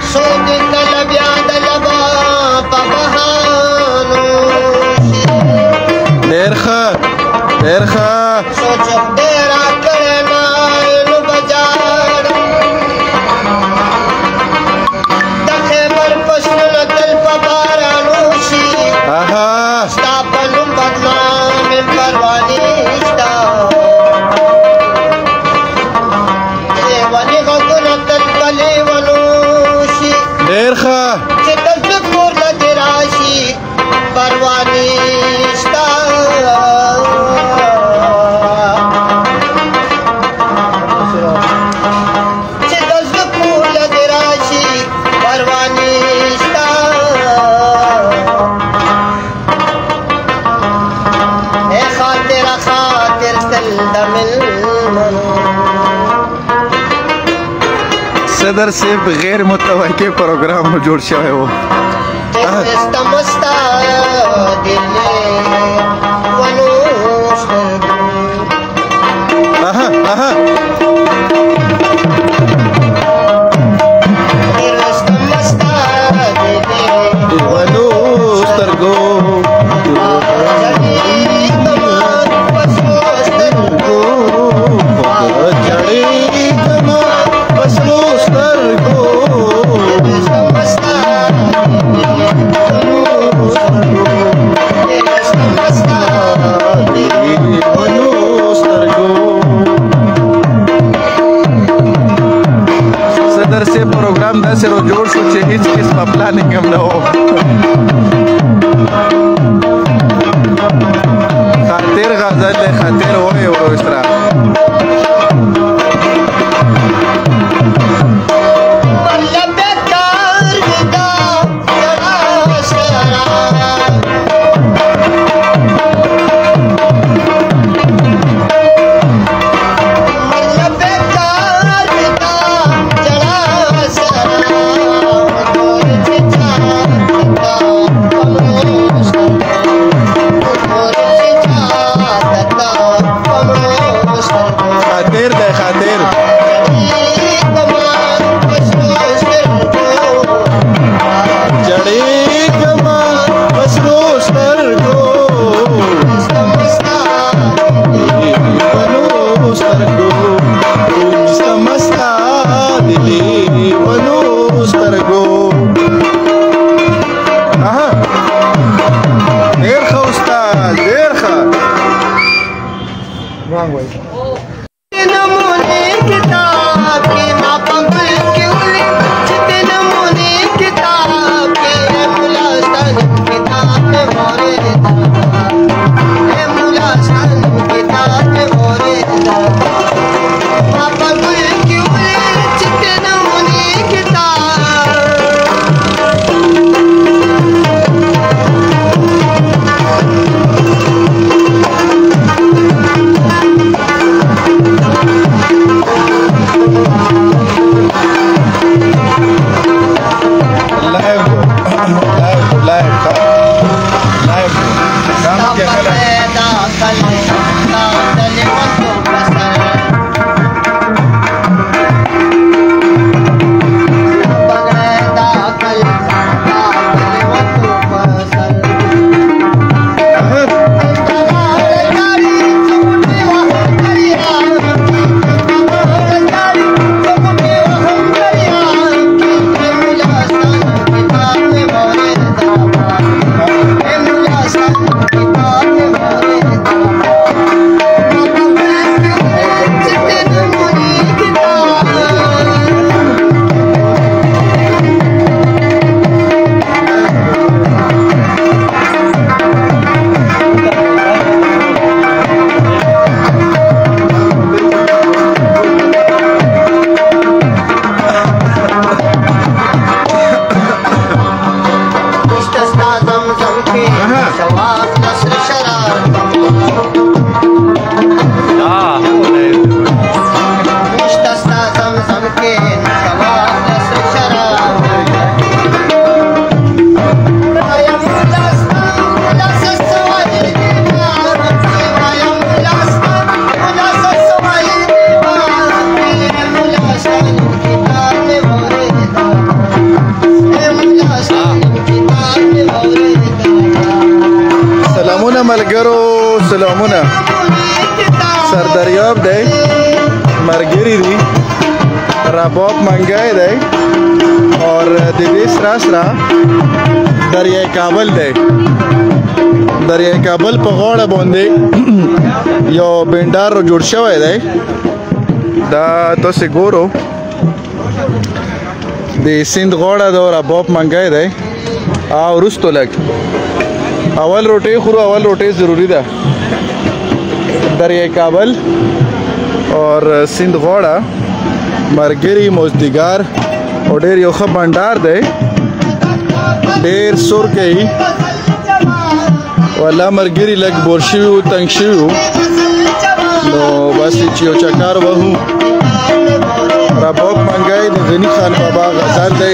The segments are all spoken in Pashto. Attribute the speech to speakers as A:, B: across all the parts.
A: صدر صاحب غیر متوقع پروګرام جوړ شوی و. پروګرام داسې رو جوړ شو چې هیڅ قسمه پلانینګ هم نه و. خاطر غزل دی، خاطر وایي ورو سره. ملګرو سلامونه سردریاب دی مرګری دی رباب منګای دی اور د دې سره سره دریای کابل دی دریای کابل په غاړه باندې یو بندر جوړ شوی دی دا تاسو ګورو د سیند غاړه د رباب منګای دی او وروستو لږ اول روټۍ خورو اول روټۍ ضروری ده دریای کابل اور سیند غاړه مرګری موزدیګار او ډېر یو ښه بنډار دی ډېر سور کوي والله مرګری لږ بور شوي وو تنګ شوي وو نو بس چې یو چکر وهو رباب منګای د غني خان بابا غزل دی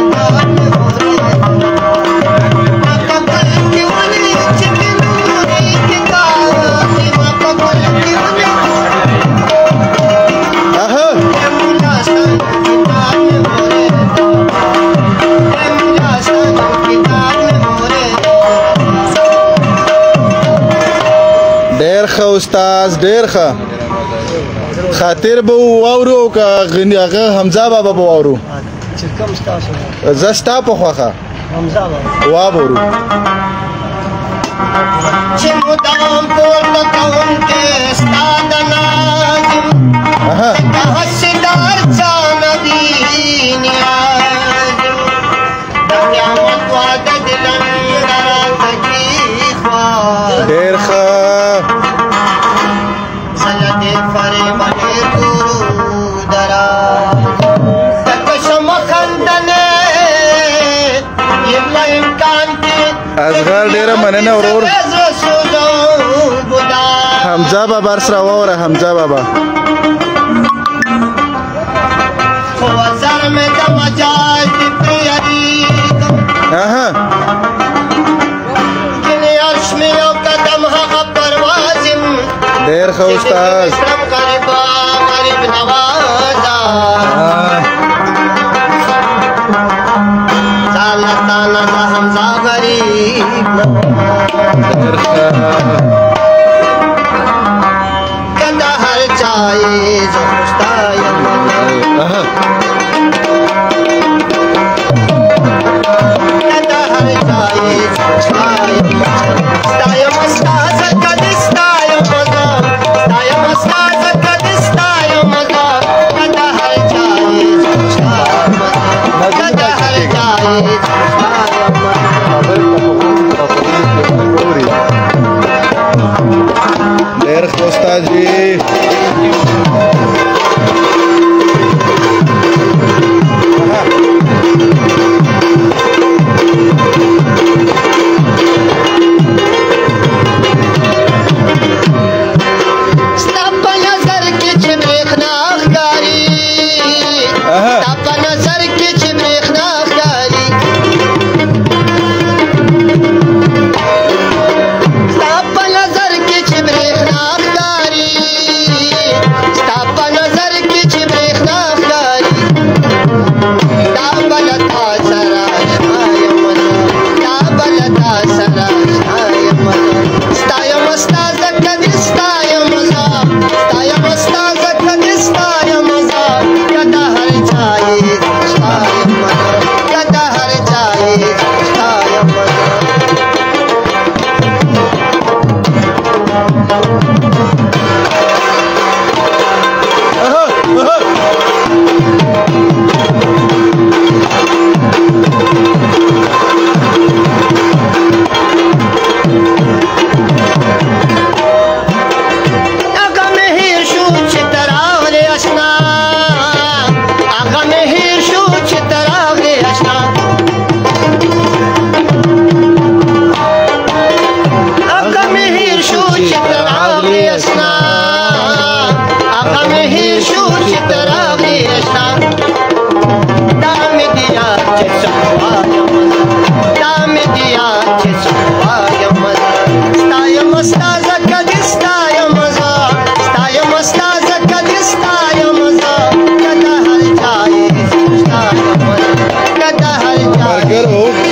A: ډېر ښه استاد ډېر ښه خاطر به واورو که هغه حمزه بابا به واورو زه ستا په خوښه واورو چې مدام پورته کوونکی ستا د ناظم د حسدار چا نه وي نیازم د قیامت واده د لنډه راته کېښوه ډېر ښه زله دې فریب ډېر درود راز تکه شمه خندنې یمه امکان کې اصغر ډېره مننه ورور حمزه بابا سره واوره حمزه بابا ډېر ښه استاد ډېر ښه استاد جی Margarou